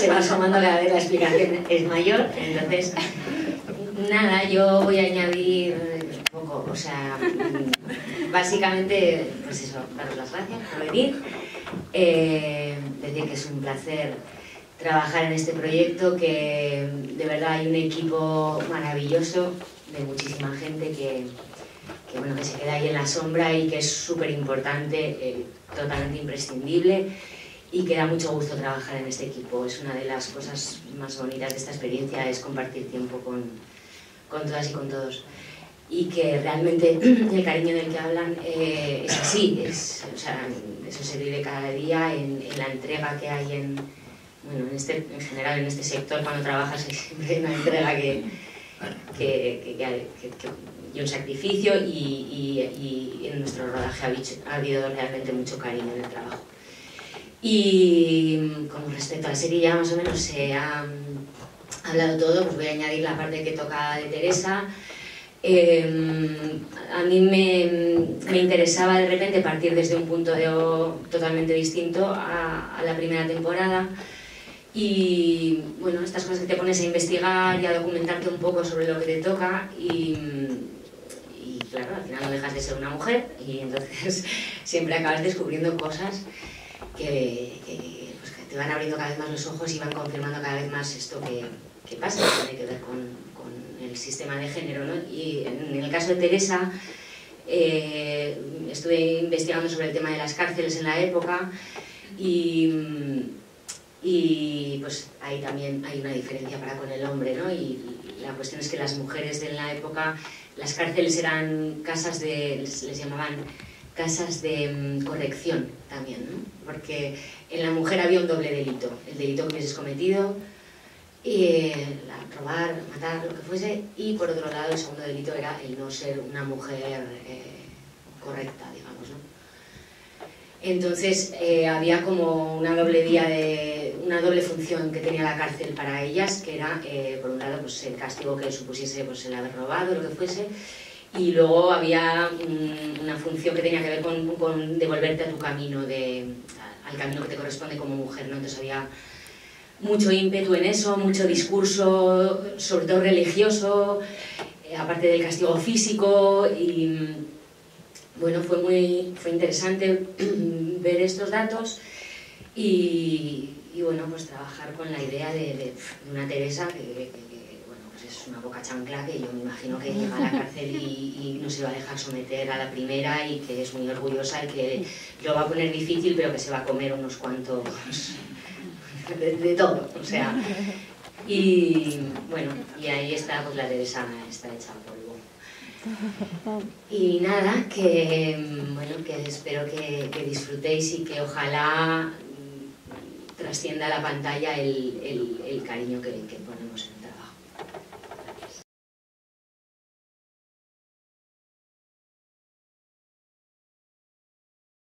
se va asomando cada vez la explicación es mayor. Entonces, nada, yo voy a añadir un poco, o sea, básicamente, pues eso, daros las gracias por venir, decir que es un placer trabajar en este proyecto, que de verdad hay un equipo maravilloso de muchísima gente que bueno, que se queda ahí en la sombra y que es súper importante, totalmente imprescindible, y que da mucho gusto trabajar en este equipo. Es una de las cosas más bonitas de esta experiencia, es compartir tiempo con todas y con todos. Y que realmente el cariño del que hablan es así, o sea, eso se vive cada día en la entrega que hay en general en este sector. Cuando trabajas siempre hay una entrega y un sacrificio, y en nuestro rodaje ha habido realmente mucho cariño en el trabajo. Y con respecto a la serie ya más o menos se ha hablado todo, pues voy a añadir la parte que toca de Teresa. A mí me interesaba de repente partir desde un punto totalmente distinto a la primera temporada, y bueno, estas cosas que te pones a investigar y a documentarte un poco sobre lo que te toca, y claro, al final no dejas de ser una mujer, y entonces siempre acabas descubriendo cosas que te van abriendo cada vez más los ojos y van confirmando cada vez más esto que pasa, que tiene que ver con el sistema de género, ¿no? Y en el caso de Teresa, estuve investigando sobre el tema de las cárceles en la época, y pues ahí también hay una diferencia para con el hombre, ¿no? Y la cuestión es que las mujeres de la época, las cárceles eran casas les llamaban casas de corrección también, ¿no? Porque en la mujer había un doble delito: el delito que hubieses cometido, robar, matar, lo que fuese, y por otro lado el segundo delito era el no ser una mujer correcta, digamos, ¿no? Entonces había como una doble función que tenía la cárcel para ellas, que era por un lado pues el castigo que supusiese pues el haber robado, lo que fuese, y luego había una función que tenía que ver con devolverte a tu camino, al camino que te corresponde como mujer, ¿no? Entonces había mucho ímpetu en eso, mucho discurso, sobre todo religioso, aparte del castigo físico, y bueno, fue interesante ver estos datos y bueno, pues trabajar con la idea de una Teresa que bueno, pues es una boca chancla, que yo me imagino que llega a la cárcel y no se va a dejar someter a la primera, y que es muy orgullosa y que lo va a poner difícil, pero que se va a comer unos cuantos de todo, o sea, y bueno, y ahí está pues la Teresa, está hecha polvo. Y nada, que espero que disfrutéis y que ojalá trascienda a la pantalla el cariño que ponemos en